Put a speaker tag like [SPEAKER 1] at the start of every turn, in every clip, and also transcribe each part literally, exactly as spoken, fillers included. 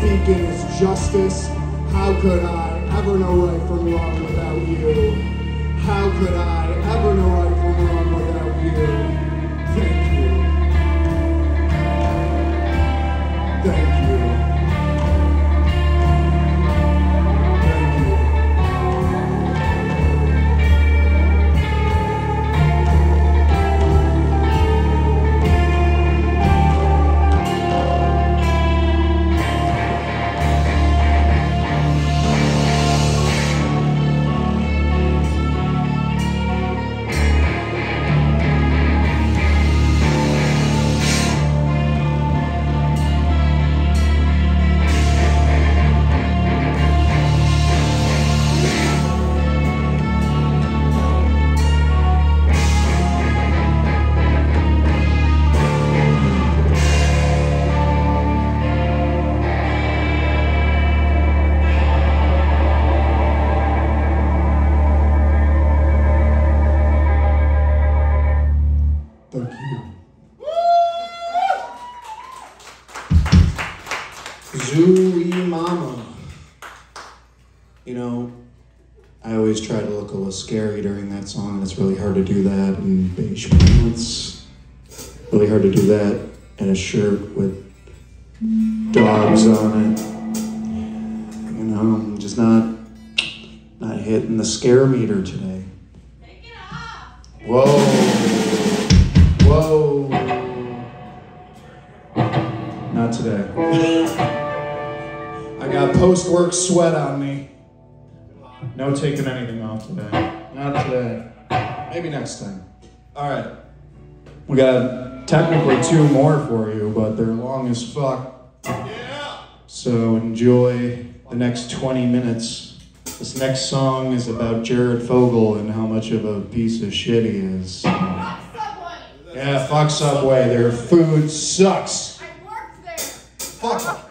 [SPEAKER 1] speaking is justice. How could I ever know right from wrong without you? How could I ever know right from wrong without you? Thank you. Thank you. Zooey Mama. You know, I always try to look a little scary during that song, and it's really hard to do that in beige pants. Really hard to do that in a shirt with dogs on it. You know, I'm just not, not hitting the scare meter today.
[SPEAKER 2] Take it off.
[SPEAKER 1] Whoa. Whoa. Not today. I got post-work sweat on me. No taking anything off today. Not today. Maybe next time. All right. We got technically two more for you, but they're long as fuck.
[SPEAKER 2] Yeah.
[SPEAKER 1] So enjoy the next twenty minutes. This next song is about Jared Fogle and how much of a piece of shit he is.
[SPEAKER 2] Fuck Subway.
[SPEAKER 1] Yeah, fuck Subway. Their food sucks.
[SPEAKER 2] I worked there.
[SPEAKER 1] Fuck.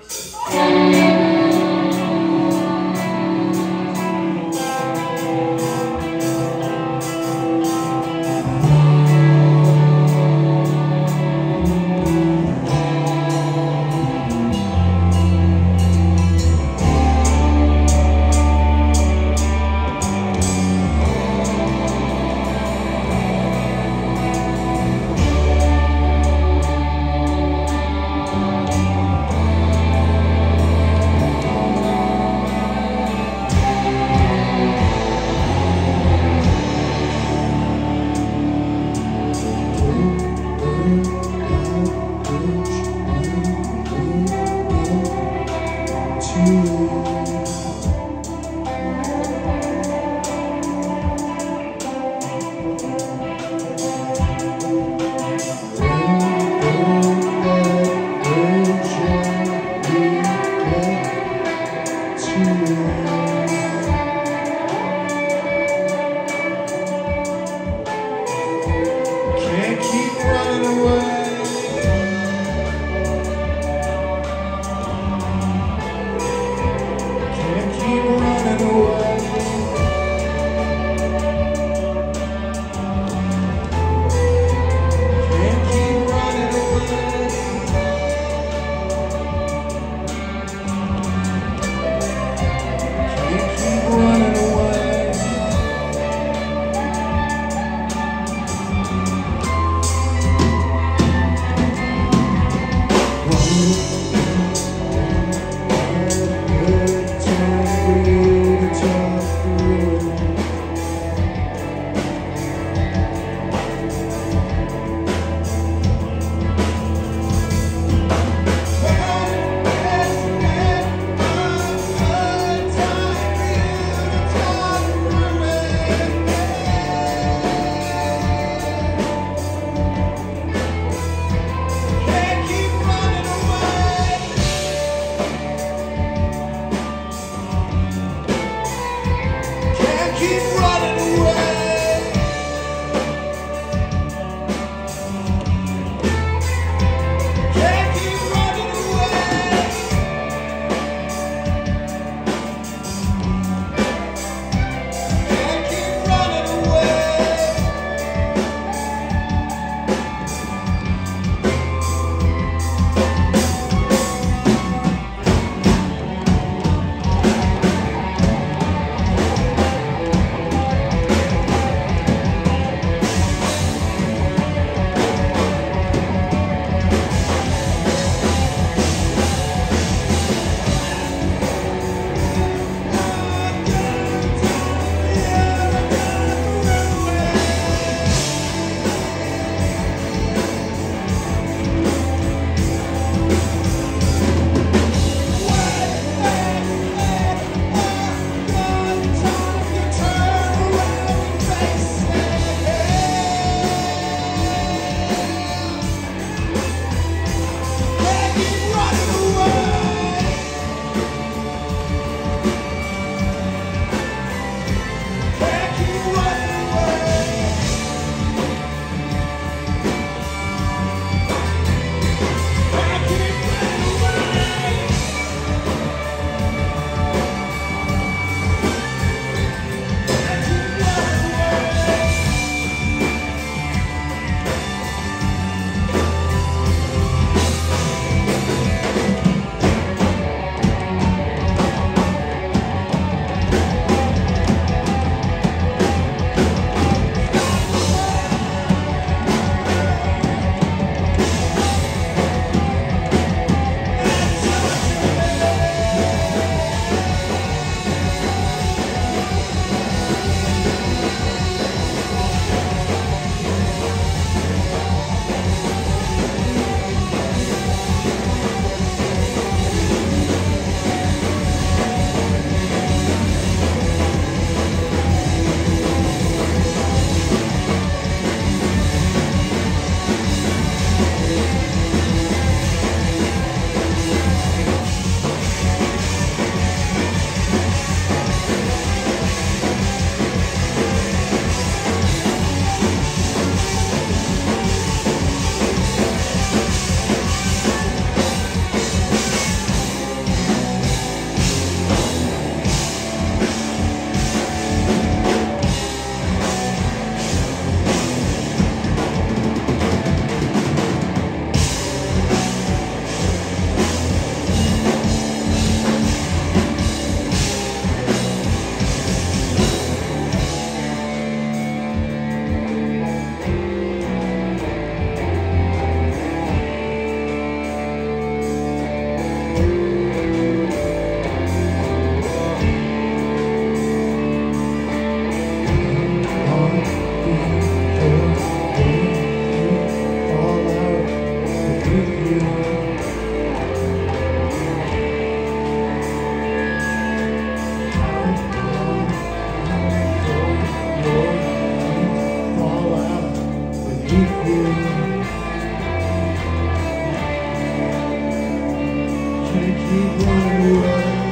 [SPEAKER 1] keep running away.